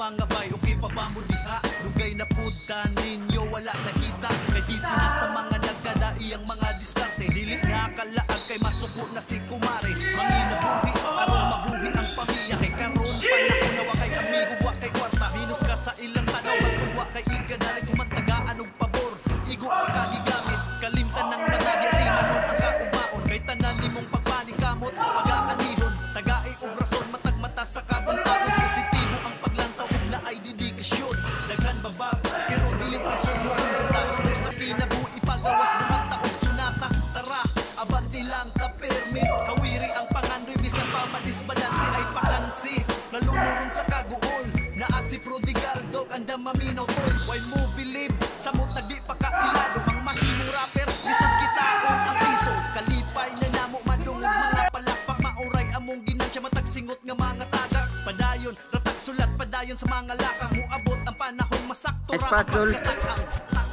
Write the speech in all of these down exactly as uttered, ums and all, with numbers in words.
mga bay, okay pa ba mo diha? Lugay na puta ninyo, wala nakita. Kay di sina sa mga nagkadai ang mga diskarte. Dili na kalaag kay masuko na si kumare. Manginabuhi, aron mabuhi ang pamilya. Kay karon panahon na wa kay amigo, wa kay kwarta. Minus ka sa ilang tanaw, magkagwa kay ikadalit. Umantagaan og pabor, igo ka kagigamit. Kalimtan ng nangagi, di manon ang kaubaon. Kay tanan nimong pagpanikamot, pagakanihon. Tagai og rason, matagmata sa kabuntagon. Positibo ang paglantaw ug naay dedikasyon. Daghan babab, pero dili rason mo ang ganda. Stress sa kinabuhi, pagawas buhat ta og sunata. Tara, abanti lang ta permit. Hawiri ang pangandoy, bisan pa madisbalansi ay pakansi. Nalunuron sa kaguol, naa si prodigal dog, anda maminaw tol. Why mo believe, samot nagdi pa kailado. Ang mahimong rapper, lisod kitaon ang piso. Kalipay na namo madungog mga palakpak. Mauray among ginansya, matagsingot nga mga tagak. Padayon, ratak sulat, padayon sa mga lakang. Muabot ang panahon, masakto ra ang pagkatakang.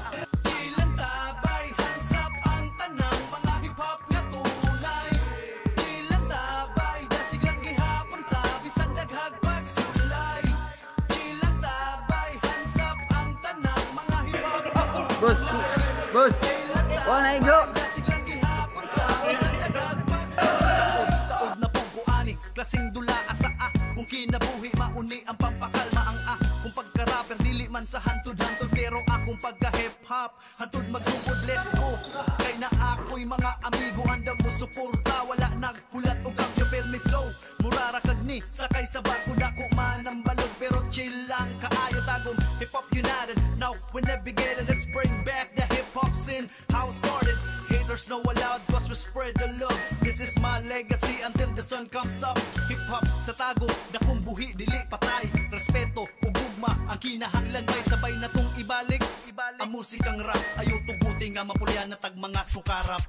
Chilan tabay, hansap ang tanang mga hip-hop nga tunay. Chilan tabay, dasig lang gihapon ta, bisan daghag pagsulay. Chilan tabay, hansap ang tanang mga hip-hop nga tunay. Boss, boss, wala na igo. Dasig lang gihapon ta, bisan daghag pagsulay. Taod na pong kuani, klaseng dula asa ah. Kung kinabuhi, mauni ang pampakalma ang ah. Kung pagka-rapper, dili man sa hantod-hantod. Pero akong pagka-hip-hop, hantod magsugod, let's go. Kay na ako'y mga amigo, andam mo suporta. Wala naghulat o kambyo, permit flow. Murara kagni, sakay sa barko, dako man ang balog. Pero chill lang, kaayo tagong hip-hop united. Now, we're navigated, let's bring back the hip-hop scene. How started, haters know allowed, cause we spread the love. This is my legacy until the sun comes up. Hip-hop sa tago, dakong buhi, dili patay. Respeto, ugugma, ang kinahanglan bay. Sabay na tong ibalik, ibalik. Ang musikang rap, ayaw tuguti nga mapulyan na tag mga sukarap.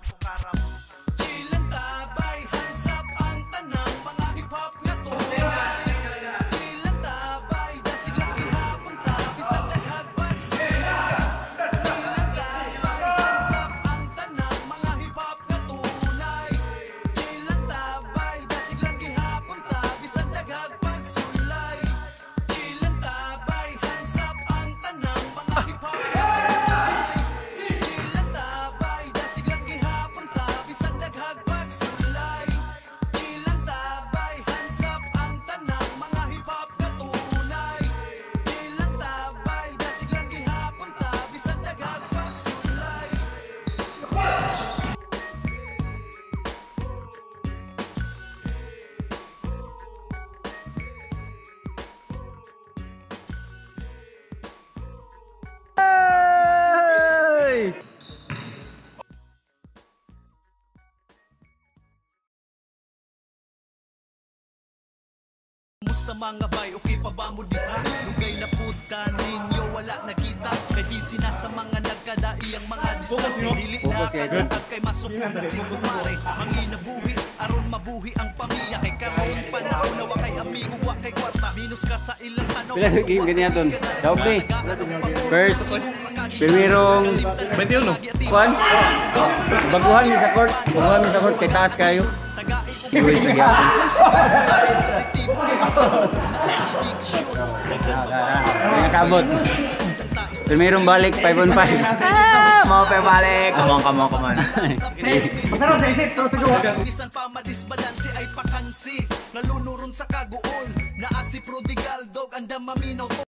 Chilan tabay, hansap ang tanang mga hip-hop nga tunay. Chilan tabay, dasig lang ihapon ta, bisan daghag pagsulay. Chilan tabay, hansap ang tanang mga hip-hop nga tunay. Chilan tabay, dasig lang ihapon ta, bisan daghag pagsulay. Chilan tabay, hansap ang tanang mga hip-hop nga tunay. Chilan tabay, dasig lang ihapon ta, bisan daghag pagsulay. Chilan tabay, hansap ang tanang mga hip-hop nga tunay. Chilan tabay, dasig lang ihapon ta, bisan daghag pagsulay. Hey! Musta mga bay, okay pa ba mo diha? Lugay na puta ninyo, wala nakita. Kay di sina sa mga nagkadai ang mga diskarte. Dili na kalaag kay masuko na si kumare. Manginabuhi, aron mabuhi ang pamilya. Kay karon panahon na wa kay amigo, wa kay kwarta. Minus ka sa ilang tanaw. Pila sa game ganyan ton? Daog ni. First, primerong twenty-one. Juan. Baguhan ni sa court. Baguhan ni sa court kay taas kayo. Iway sa gyapon. May nakabot. Primerong balik, five on five. Ah, mau pa balik. Come on, come on, come on. Masarap sa isip, pero siguro. Bisan pa madisbalansi ay pakansi. Nalunuron sa kaguol, naa si prodigal dog, anda maminaw.